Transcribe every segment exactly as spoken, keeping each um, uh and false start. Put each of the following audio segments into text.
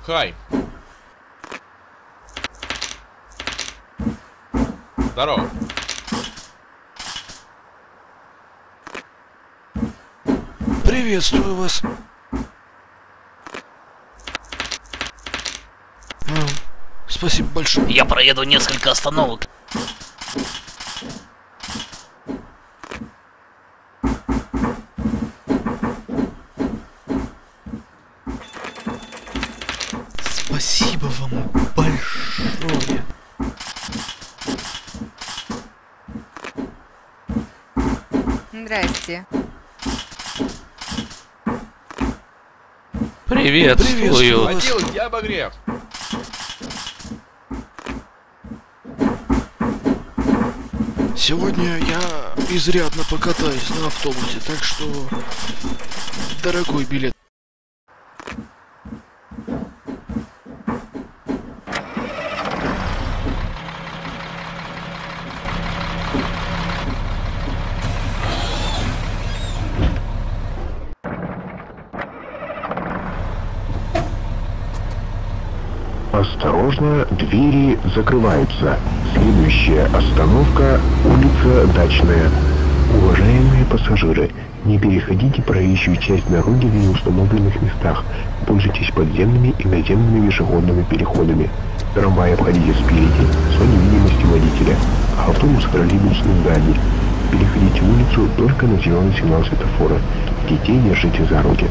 Хай. Здорово. Приветствую вас. А, спасибо большое. Я проеду несколько остановок. Спасибо вам большое. Здрасте. Приветствую. Водила, я обогрев. Сегодня я изрядно покатаюсь на автобусе, так что дорогой билет. Осторожно, двери закрываются. Следующая остановка – улица Дачная. Уважаемые пассажиры, не переходите проезжую часть дороги в неустановленных местах. Пользуйтесь подземными и наземными пешеходными переходами. Трамвай обходите спереди, с зоны видимости водителя. Автобус троллейбусный сзади. Переходите улицу только на зеленый сигнал светофора. Детей держите за руки.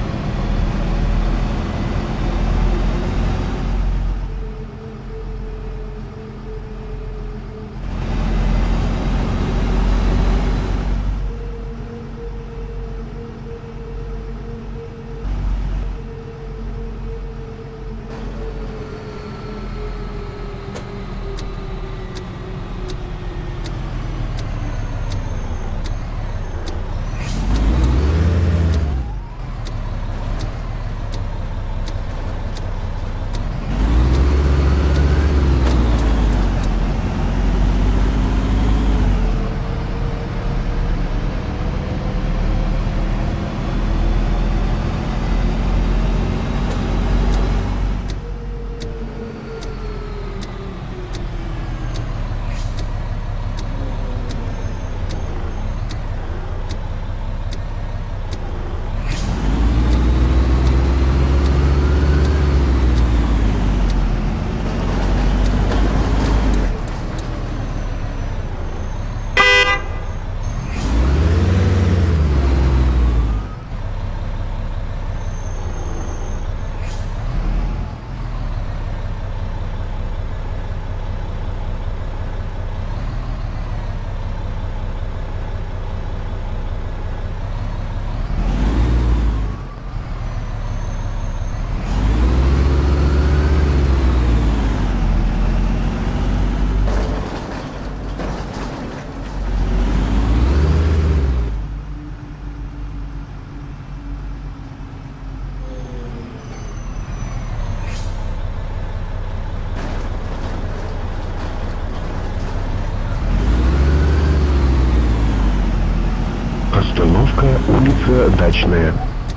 Остановка улица Дачная.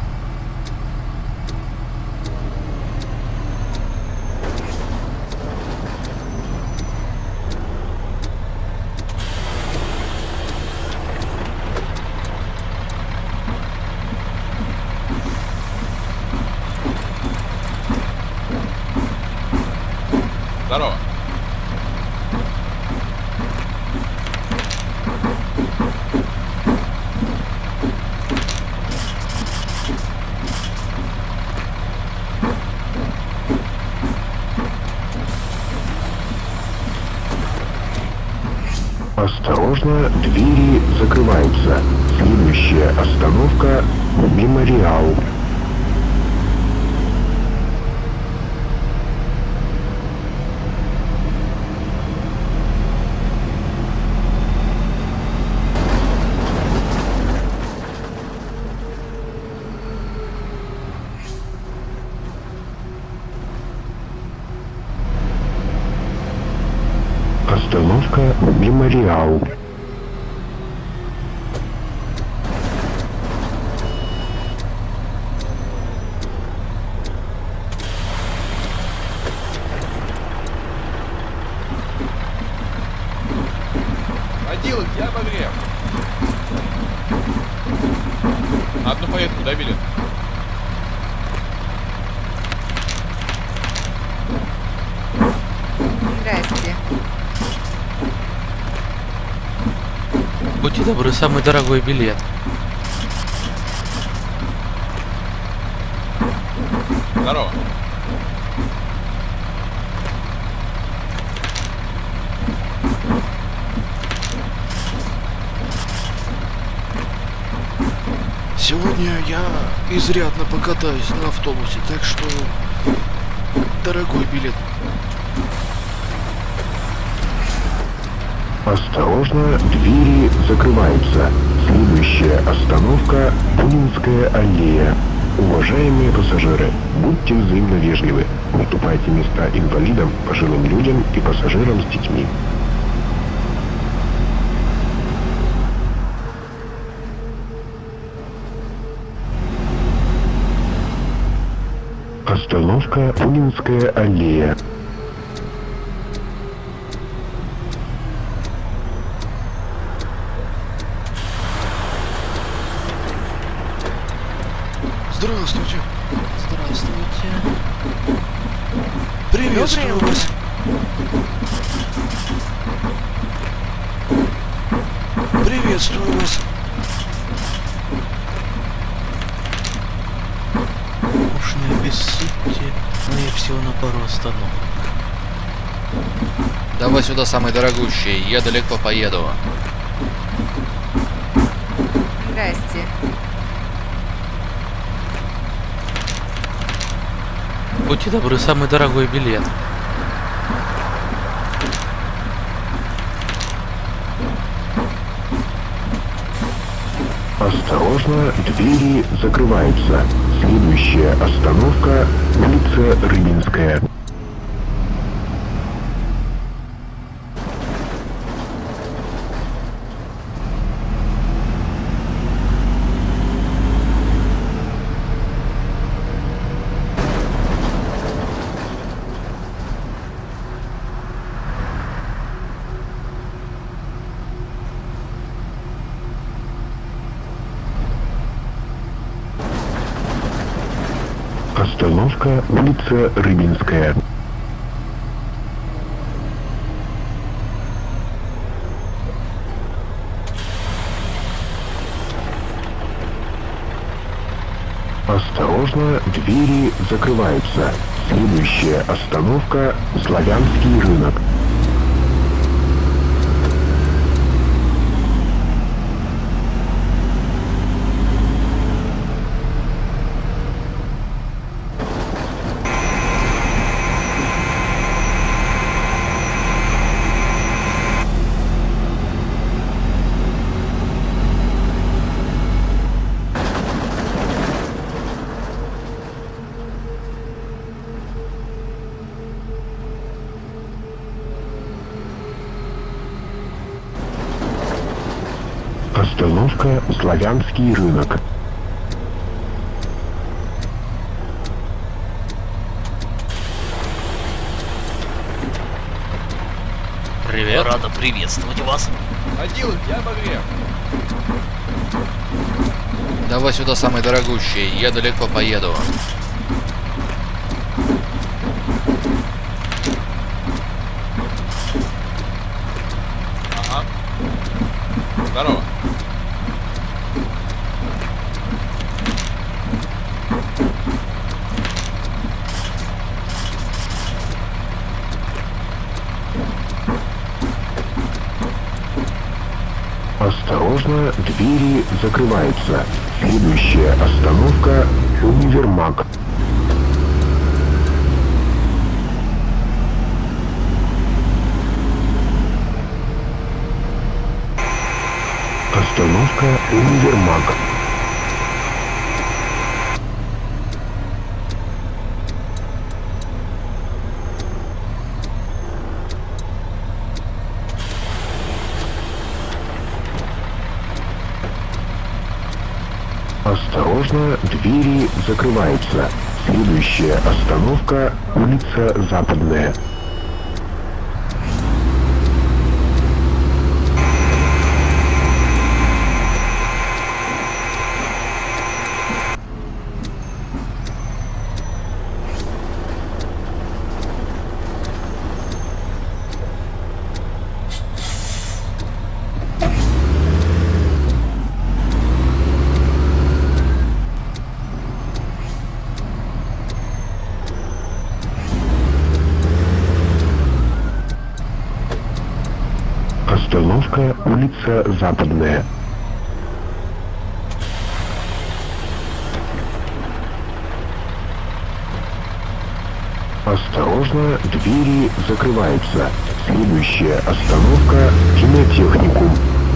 Здорово. Осторожно, двери закрываются. Следующая остановка – Мемориал. Остановка Мемориал. одну поездку, дай билет. Здрасте. Будьте добры, самый дорогой билет. Здорово. Сегодня я изрядно покатаюсь на автобусе, так что дорогой билет. Осторожно, двери закрываются. Следующая остановка – Бунинская аллея. Уважаемые пассажиры, будьте взаимно вежливы. Уступайте места инвалидам, пожилым людям и пассажирам с детьми. Остановка Бунинская аллея. Здравствуйте. Здравствуйте. Приветствую Доброе вас. Приветствую вас. Уж не обессудьте, но я всего на пару остановок. Давай сюда самый дорогущий, я далеко поеду. Здрасте. Будьте добры, самый дорогой билет. Осторожно, двери закрываются. Следующая остановка – улица Рыбинская. Остановка улица Рыбинская. Осторожно, двери закрываются. Следующая остановка – Славянский рынок. Остановка Славянский рынок. Привет. Рада приветствовать вас. Один, я обогрев. Давай сюда самый дорогущий, я далеко поеду. Ага. Здорово. Осторожно, двери закрываются. Следующая остановка – Универмаг. Остановка Универмаг. Осторожно, двери закрываются. Следующая остановка – улица Западная. Остановка улица Западная. Осторожно, двери закрываются. Следующая остановка — кинотехникум.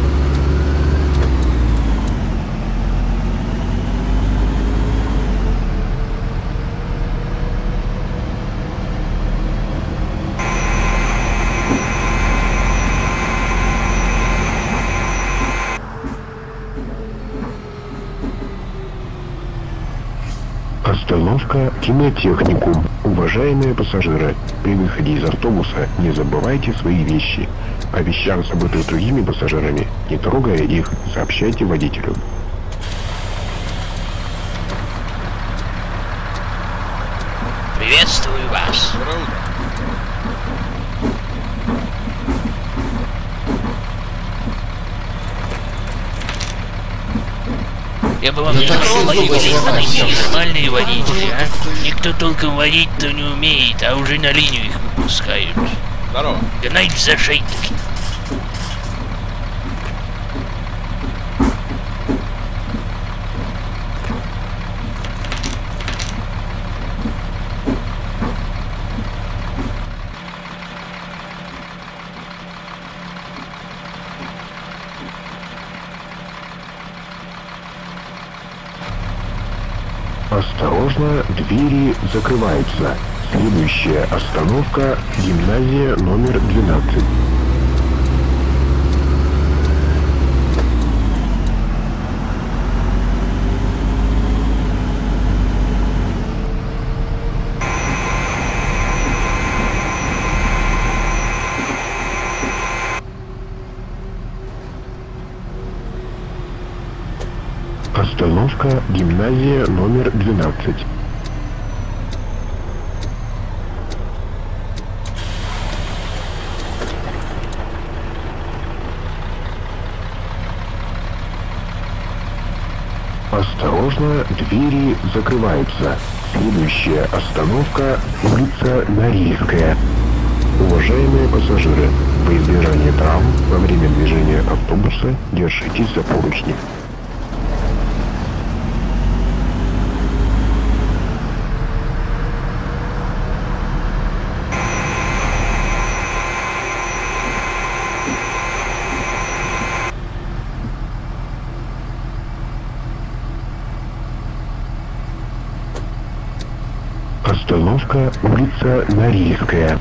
Остановка кинотехникум. Уважаемые пассажиры, при выходе из автобуса не забывайте свои вещи. О вещах, забытых другими пассажирами, не трогая их, сообщайте водителю. Приветствую вас. Доброе утро. Я бы вам не сказал, нормальные водители, а? Никто толком водить-то не умеет, а уже на линию их выпускают. Здорово. Гнать за шею таки. Осторожно, двери закрываются. Следующая остановка — гимназия номер двенадцать. Остановка — гимназия номер двенадцать. Осторожно, двери закрываются. Следующая остановка — улица Норильская. Уважаемые пассажиры, во избежание травм во время движения автобуса держитесь за поручни. Остановка — улица Норильская.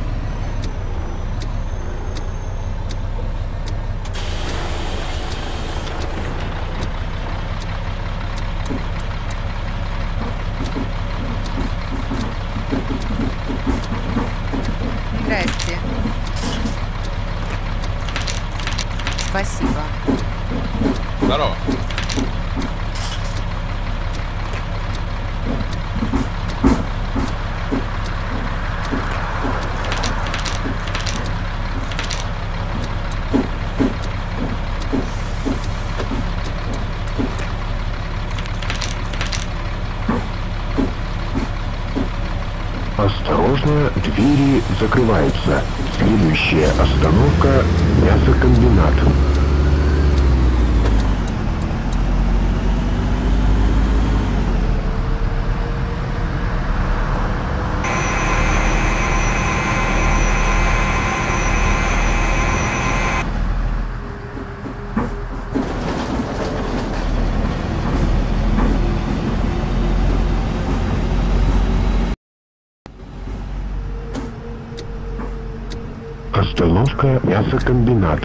Здрасте. Спасибо. Здорово. Осторожно, двери закрываются. Следующая остановка — мясокомбинат. Остановка — мясокомбинат.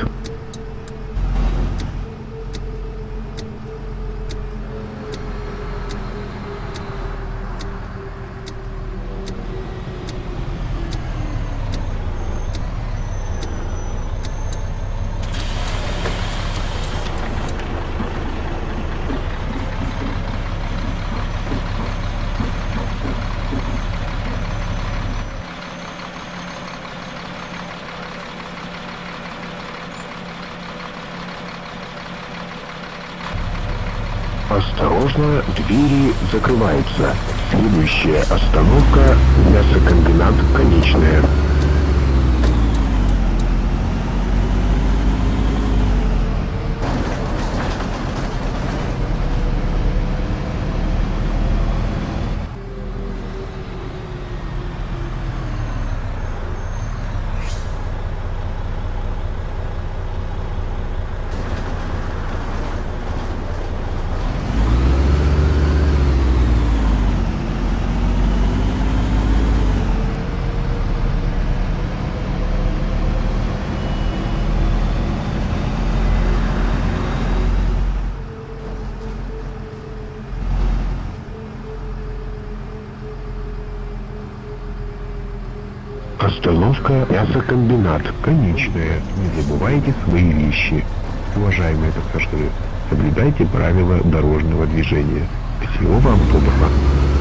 Осторожно, двери закрываются. Следующая остановка — мясокомбинат «Конечная». Остановка мясокомбинат. Конечная. Не забывайте свои вещи. Уважаемые пассажиры, соблюдайте правила дорожного движения. Всего вам доброго.